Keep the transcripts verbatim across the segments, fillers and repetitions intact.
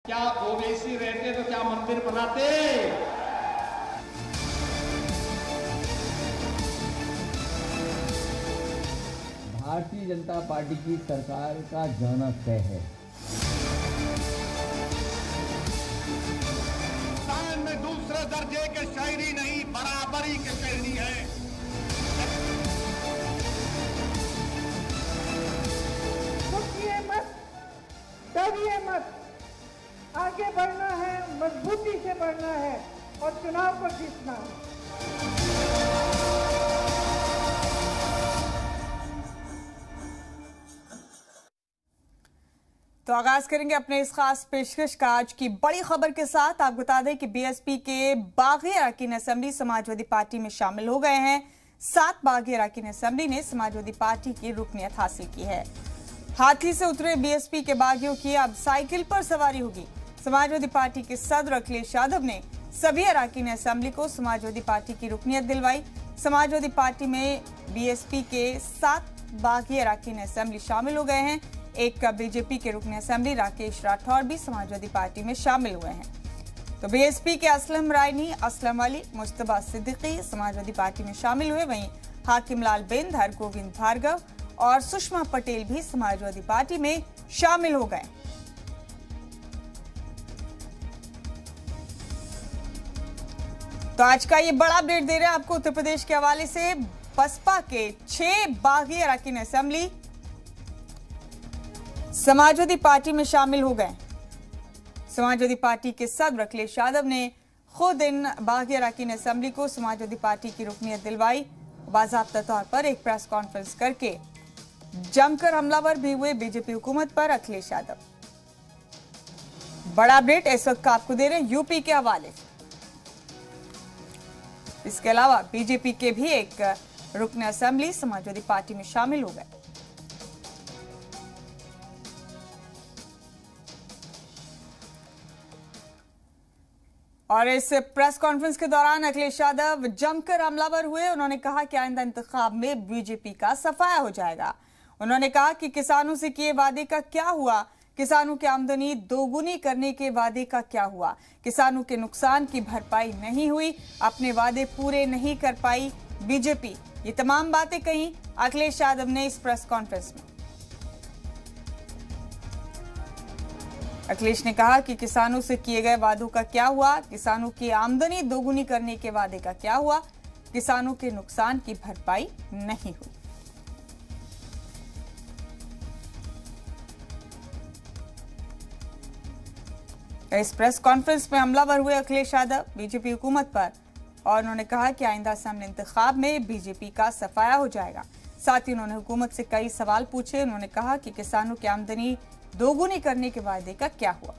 क्या ओबीसी रहते तो क्या मंदिर बनाते? भारतीय जनता पार्टी की सरकार का जाना तय है। शान में दूसरे दर्जे के शायरी नहीं, बराबरी के शायरी है। रुकिए मत, डरिए मत, आगे बढ़ना है, मजबूती से बढ़ना है और चुनाव को जीतना है। तो आगाज करेंगे अपने इस खास पेशकश का आज की बड़ी खबर के साथ। आप बता दें कि बीएसपी के बागी अरकान असेंबली समाजवादी पार्टी में शामिल हो गए हैं। सात बागी अरकान असेंबली ने समाजवादी पार्टी की रुकनियत हासिल की है। हाथी से उतरे बीएसपी के बागियों की अब साइकिल पर सवारी होगी। समाजवादी पार्टी के सदर अखिलेश यादव ने सभी अरकान असेंबली को समाजवादी पार्टी की रुकनियत दिलवाई। समाजवादी पार्टी में बीएसपी के सात बागी अरकान असेंबली शामिल हो गए हैं। एक बीजेपी के रुकन असेंबली राकेश राठौर भी समाजवादी पार्टी में शामिल हुए हैं। तो बीएसपी के असलम रायनी, असलम अली, मुस्तबा सिद्दीकी समाजवादी पार्टी में शामिल हुए। वहीं हाकिम लाल बिंद, हरगोविंद भार्गव और सुषमा पटेल भी समाजवादी पार्टी में शामिल हो गए। तो आज का ये बड़ा अपडेट दे रहे हैं आपको उत्तर प्रदेश के हवाले से। बसपा के छह बागी अरकान असेंबली समाजवादी पार्टी में शामिल हो गए। समाजवादी पार्टी के सदर अखिलेश यादव ने खुद इन बागी अरकान असेंबली को समाजवादी पार्टी की रुकनियत दिलवाई। बाज़ाब्ता तौर पर एक प्रेस कॉन्फ्रेंस करके जमकर हमलावर भी हुए बीजेपी हुकूमत पर अखिलेश यादव। बड़ा अपडेट इस वक्त का आपको दे रहे हैं यूपी के हवाले। इसके अलावा बीजेपी के भी एक रुकन असेंबली समाजवादी पार्टी में शामिल हो गए। और इस प्रेस कॉन्फ्रेंस के दौरान अखिलेश यादव जमकर हमलावर हुए। उन्होंने कहा कि आइंदा इंतखाब में बीजेपी का सफाया हो जाएगा। उन्होंने कहा कि किसानों से किए वादे का क्या हुआ, किसानों की आमदनी दोगुनी करने के वादे का क्या हुआ, किसानों के नुकसान की भरपाई नहीं हुई, अपने वादे पूरे नहीं कर पाई बीजेपी। ये तमाम बातें कही अखिलेश यादव ने इस प्रेस कॉन्फ्रेंस में। अखिलेश ने कहा कि किसानों से किए गए वादों का क्या हुआ, किसानों की आमदनी दोगुनी करने के वादे का क्या हुआ, किसानों के नुकसान की भरपाई नहीं हुई। इस प्रेस कॉन्फ्रेंस में हमलावर हुए अखिलेश यादव बीजेपी हुकूमत पर और उन्होंने कहा कि आइंदा असेंबली इंतखाब में बीजेपी का सफाया हो जाएगा। साथ ही उन्होंने हुकूमत से कई सवाल पूछे। उन्होंने कहा कि किसानों की आमदनी दोगुनी करने के वादे का क्या हुआ।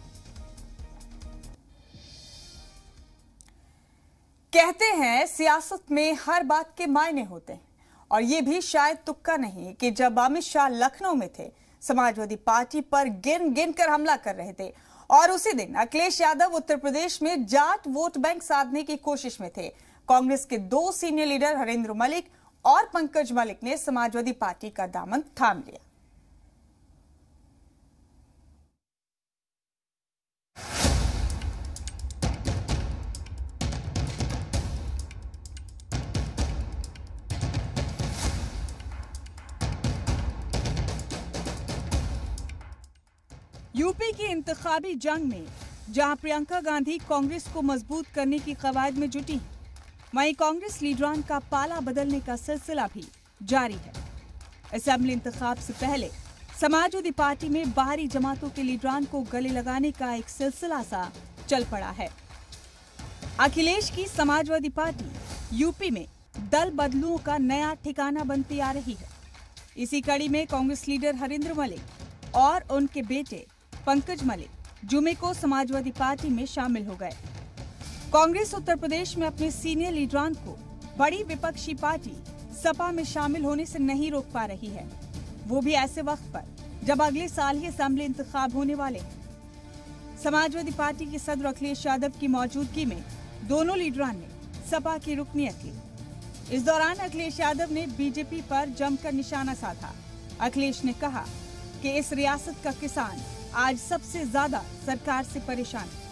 कहते हैं सियासत में हर बात के मायने होते हैं और ये भी शायद तुक्का नहीं कि जब अमित शाह लखनऊ में थे, समाजवादी पार्टी पर गिन गिन कर हमला कर रहे थे और उसी दिन अखिलेश यादव उत्तर प्रदेश में जाट वोट बैंक साधने की कोशिश में थे। कांग्रेस के दो सीनियर लीडर हरेंद्र मलिक और पंकज मलिक ने समाजवादी पार्टी का दामन थाम लिया। यूपी की इंतखाबी जंग में जहां प्रियंका गांधी कांग्रेस को मजबूत करने की कवायद में जुटी, वहीं कांग्रेस लीडरान का पाला बदलने का सिलसिला भी जारी है। असेंबली इंतखाब से पहले समाजवादी पार्टी में बाहरी जमातों के लीडरान को गले लगाने का एक सिलसिला सा चल पड़ा है। अखिलेश की समाजवादी पार्टी यूपी में दल बदलुओं का नया ठिकाना बनती आ रही है। इसी कड़ी में कांग्रेस लीडर हरेंद्र मलिक और उनके बेटे पंकज मलिक जुमे को समाजवादी पार्टी में शामिल हो गए। कांग्रेस उत्तर प्रदेश में अपने सीनियर लीडरान को बड़ी विपक्षी पार्टी सपा में शामिल होने से नहीं रोक पा रही है, वो भी ऐसे वक्त पर जब अगले साल ही असेंबली इंतखाब होने वाले। समाजवादी पार्टी के सदर अखिलेश यादव की मौजूदगी में दोनों लीडरान ने सपा की रुकनियत ली। इस दौरान अखिलेश यादव ने बीजेपी पर जमकर निशाना साधा। अखिलेश ने कहा कि इस रियासत का किसान आज सबसे ज्यादा सरकार से परेशान है।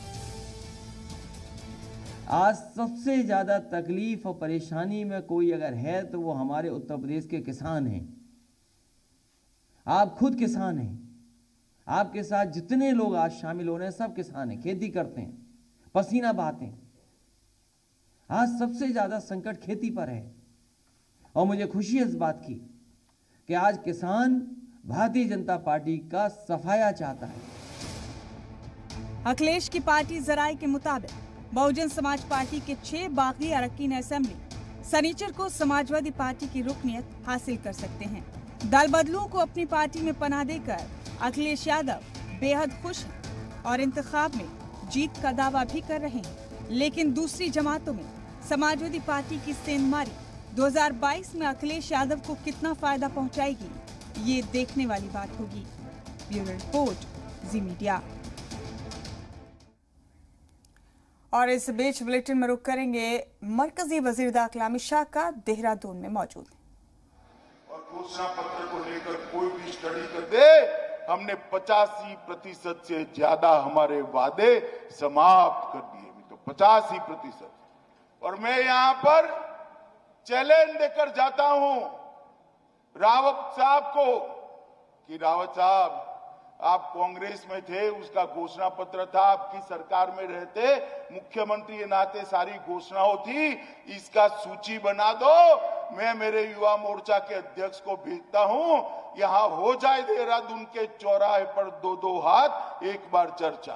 आज सबसे ज्यादा तकलीफ और परेशानी में कोई अगर है तो वो हमारे उत्तर प्रदेश के किसान हैं। आप खुद किसान हैं, आपके साथ जितने लोग आज शामिल हो रहे हैं सब किसान हैं, खेती करते हैं, पसीना बहाते हैं। आज सबसे ज्यादा संकट खेती पर है और मुझे खुशी है इस बात की कि आज किसान भारतीय जनता पार्टी का सफाया चाहता है। अखिलेश की पार्टी जराये के मुताबिक बहुजन समाज पार्टी के छह बागी अरक्कीन असेंबली सनीचर को समाजवादी पार्टी की रुकनियत हासिल कर सकते हैं। दल बदलुओं को अपनी पार्टी में पनाह देकर अखिलेश यादव बेहद खुश हैं और इंतखाब में जीत का दावा भी कर रहे हैं। लेकिन दूसरी जमातों में समाजवादी पार्टी की सेंधमारी दो हज़ार बाईस में अखिलेश यादव को कितना फायदा पहुंचाएगी, ये देखने वाली बात होगी। Bureau report, Zee media. और इस बीच बुलेटिन में रुक करेंगे मरकजी वजीर दाखिला अमित शाह का देहरादून में मौजूद है। और घोषणा पत्र को लेकर कोई भी स्टडी कर दे, हमने पचासी प्रतिशत से ज्यादा हमारे वादे समाप्त कर दिए, तो पचासी प्रतिशत। और मैं यहां पर चैलेंज देकर जाता हूं रावत साहब को कि रावत साहब, आप कांग्रेस में थे, उसका घोषणा पत्र था, आपकी सरकार में रहते मुख्यमंत्री के नाते सारी घोषणाओं थी, इसका सूची बना दो। मैं मेरे युवा मोर्चा के अध्यक्ष को भेजता हूं, यहां हो जाए देहरादून के चौराहे पर दो दो हाथ एक बार चर्चा।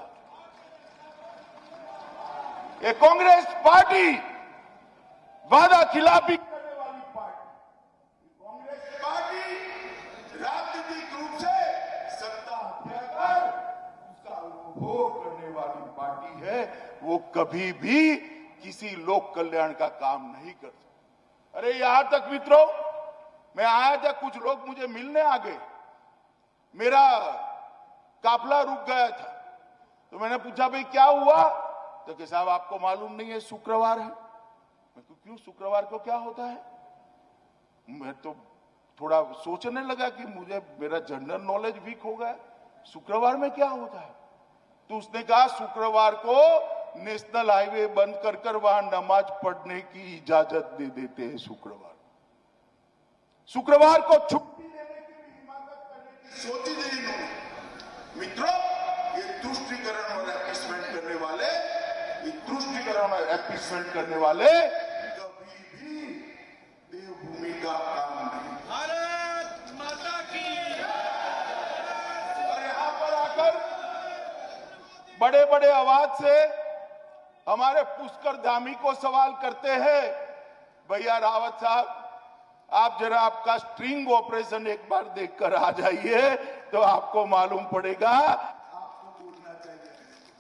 ये कांग्रेस पार्टी वादा खिलाफी करने वाली पार्टी, कांग्रेस पार्टी राजनीतिक रूप से सत्ता हत्या कर उसका उपभोग करने वाली पार्टी है। वो कभी भी किसी लोक कल्याण का काम नहीं कर सकती। अरे यहां तक मित्रों, मैं आया था, कुछ लोग मुझे मिलने आ गए, मेरा काफला रुक गया था, तो मैंने पूछा भाई क्या हुआ, तो कि साहब आपको मालूम नहीं है शुक्रवार है। मैं क्यों, शुक्रवार को क्या होता है? मैं तो थोड़ा सोचने लगा कि मुझे मेरा जनरल नॉलेज वीक हो गया, शुक्रवार में क्या होता है? तो उसने कहा शुक्रवार को नेशनल हाईवे बंद कर कर वहां नमाज पढ़ने की इजाजत दे देते हैं। शुक्रवार शुक्रवार को छुट्टी देने की भी हिमाकत करने की सोची थी इन्होंने। मित्रों, ये तुष्टीकरण और एपीसमेंट करने वाले, ये तुष्टीकरण और एपीसमेंट करने वाले कभी भी देवभूमि का काम नहीं। भारत माता की। और यहां पर आकर बड़े बड़े आवाज से हमारे पुष्कर धामी को सवाल करते हैं, भैया रावत साहब, आप जरा आपका स्ट्रिंग ऑपरेशन एक बार देखकर आ जाइए तो आपको मालूम पड़ेगा। आपको बोलना चाहिए।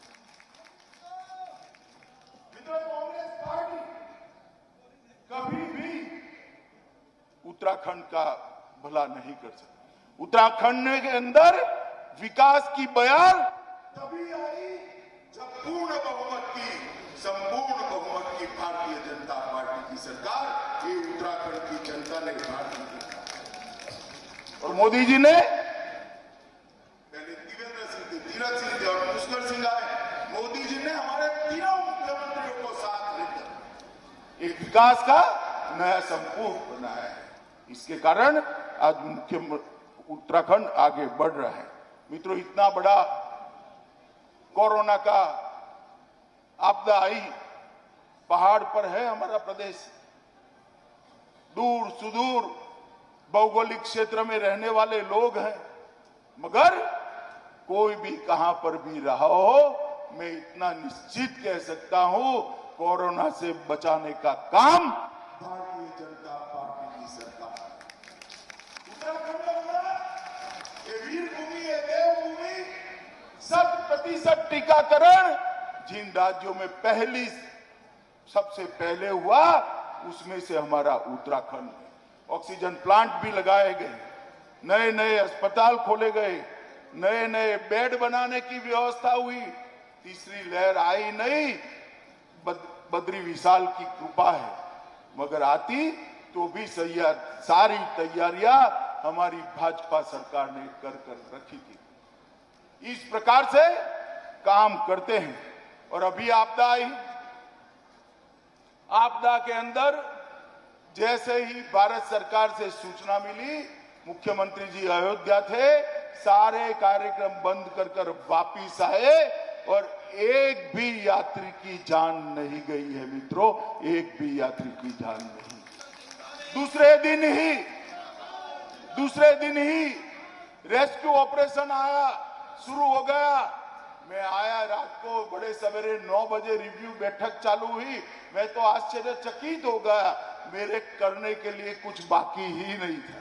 मित्रों, कांग्रेस पार्टी कभी भी उत्तराखंड का भला नहीं कर सकती। उत्तराखंड के अंदर विकास की बयार तभी आई जब पूर्ण बहुमत की, संपूर्ण बहुमत की भारतीय जनता पार्टी की सरकार, ये उत्तराखंड की जनता ने भारतीय जनता और मोदी जी ने, पहले देवेंद्र सिंह थे, तीरथ सिंह थे और पुष्कर सिंह आए, मोदी जी ने हमारे तीनों मुख्यमंत्रियों को साथ लेकर एक विकास का नया संपूर्ण बनाया है। इसके कारण आज मुख्य उत्तराखंड आगे बढ़ रहा है। मित्रों, इतना बड़ा कोरोना का आपदा आई, पहाड़ पर है हमारा प्रदेश, दूर सुदूर भौगोलिक क्षेत्र में रहने वाले लोग हैं, मगर कोई भी कहां पर भी रहा हो, मैं इतना निश्चित कह सकता हूं, कोरोना से बचाने का काम भारतीय जनता पार्टी की सरकार। उत्तराखंड ये वीर भूमि है, देवभूमि, शत प्रतिशत टीकाकरण जिन राज्यों में पहली सबसे पहले हुआ उसमें से हमारा उत्तराखंड है। ऑक्सीजन प्लांट भी लगाए गए, नए नए अस्पताल खोले गए, नए नए बेड बनाने की व्यवस्था हुई। तीसरी लहर आई नहीं, बद, बद्री विशाल की कृपा है, मगर आती तो भी सैया सारी तैयारियां हमारी भाजपा सरकार ने कर कर रखी थी। इस प्रकार से काम करते हैं। और अभी आपदा आई, आपदा के अंदर जैसे ही भारत सरकार से सूचना मिली, मुख्यमंत्री जी अयोध्या थे, सारे कार्यक्रम बंद कर कर वापिस आए और एक भी यात्री की जान नहीं गई है मित्रों, एक भी यात्री की जान नहीं। दूसरे दिन ही दूसरे दिन ही रेस्क्यू ऑपरेशन आया, शुरू हो गया। मैं आया रात को बड़े सवेरे नौ बजे, रिव्यू बैठक चालू हुई। मैं तो आश्चर्यचकित हो गया, मेरे करने के लिए कुछ बाकी ही नहीं था।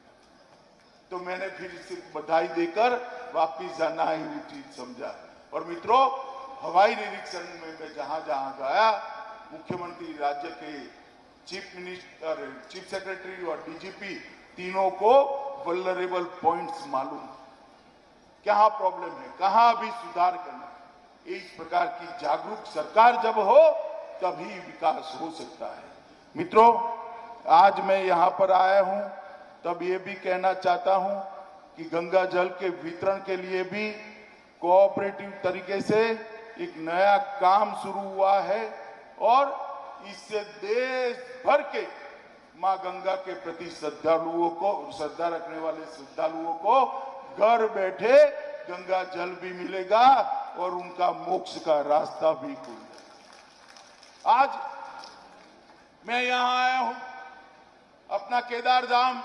तो मैंने फिर सिर्फ बधाई देकर वापिस जाना ही उचित समझा। और मित्रों, हवाई निरीक्षण में मैं जहां जहां गया, मुख्यमंत्री, राज्य के चीफ मिनिस्टर, चीफ सेक्रेटरी और डीजीपी तीनों को वल्नरेबल पॉइंट्स मालूम, कहां प्रॉब्लम है, कहां भी सुधार करना। इस प्रकार की जागरूक सरकार जब हो तभी विकास हो सकता है। मित्रों, आज मैं यहां पर आया हूं तब ये भी कहना चाहता हूं कि गंगा जल के वितरण के लिए भी कोऑपरेटिव तरीके से एक नया काम शुरू हुआ है और इससे देश भर के मां गंगा के प्रति श्रद्धालुओं को, श्रद्धा रखने वाले श्रद्धालुओं को घर बैठे गंगा जल भी मिलेगा और उनका मोक्ष का रास्ता भी खुलेगा। आज मैं यहां आया हूं, अपना केदार धाम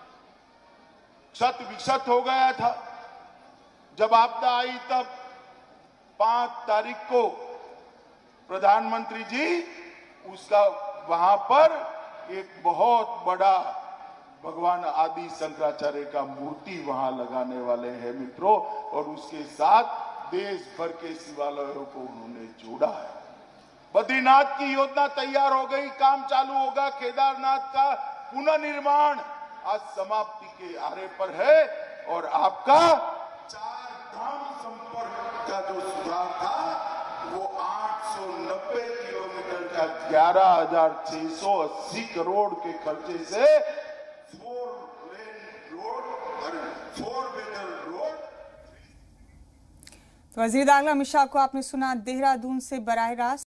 क्षत विक्षत हो गया था। जब आपदा आई तब पांच तारीख को प्रधानमंत्री जी उसका वहां पर एक बहुत बड़ा भगवान आदि शंकराचार्य का मूर्ति वहां लगाने वाले हैं मित्रों, और उसके साथ देश भर के शिवालयों को उन्होंने जोड़ा है। बद्रीनाथ की योजना तैयार हो गई, काम चालू होगा। केदारनाथ का पुनर्निर्माण आज समाप्ति के आरे पर है और आपका चार धाम संपर्क का जो सुधार था वो आठ सौ नब्बे किलोमीटर का ग्यारह हजार छह सौ अस्सी करोड़ के खर्चे से four lane road, four wheeler road. तो वजीर दाखिला अमित शाह को आपने सुना देहरादून से बराह रास्त।